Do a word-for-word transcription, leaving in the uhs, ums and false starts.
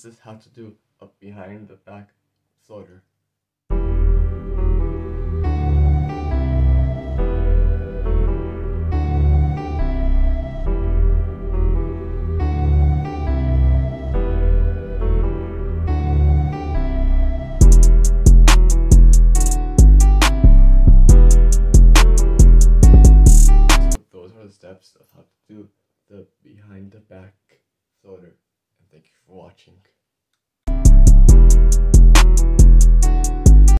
this is how to do a behind the back floater. Those are the steps of how to do the behind the back floater, and thank you for watching.